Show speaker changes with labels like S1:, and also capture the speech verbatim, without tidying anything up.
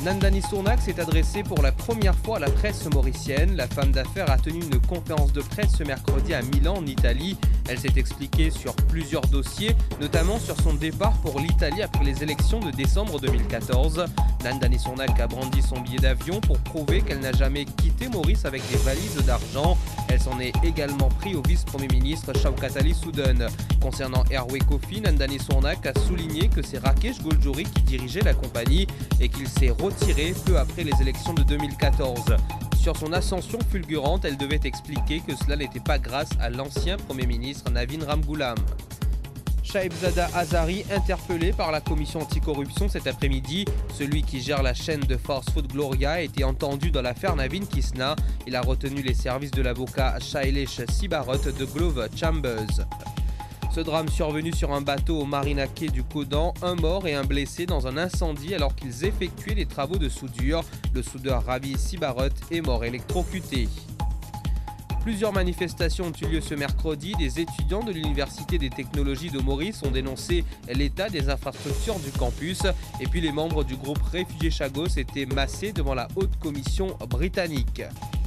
S1: Nandani Sournak s'est adressée pour la première fois à la presse mauricienne. La femme d'affaires a tenu une conférence de presse ce mercredi à Milan, en Italie. Elle s'est expliquée sur plusieurs dossiers, notamment sur son départ pour l'Italie après les élections de décembre deux mille quatorze. Nandani Sournak a brandi son billet d'avion pour prouver qu'elle n'a jamais quitté Maurice avec des valises d'argent. Elle s'en est également pris au vice-premier ministre Shawkat Ali Souden. Concernant Airway Coffee, Nandani Sournak a souligné que c'est Rakesh Goljouri qui dirigeait la compagnie et qu'il s'est retiré peu après les élections de deux mille quatorze. Sur son ascension fulgurante, elle devait expliquer que cela n'était pas grâce à l'ancien Premier ministre Navin Ramgoolam. Shahebzada Azari, interpellé par la commission anticorruption cet après-midi. Celui qui gère la chaîne de fast food Gloria a été entendu dans l'affaire Navin Kisna. Il a retenu les services de l'avocat Shailesh Sibarot de Glove Chambers. Ce drame survenu sur un bateau au Marina Quay du Codan, un mort et un blessé dans un incendie alors qu'ils effectuaient les travaux de soudure. Le soudeur Ravi Sibarot est mort électrocuté. Plusieurs manifestations ont eu lieu ce mercredi. Des étudiants de l'Université des technologies de Maurice ont dénoncé l'état des infrastructures du campus. Et puis les membres du groupe Réfugiés Chagos étaient massés devant la haute commission britannique.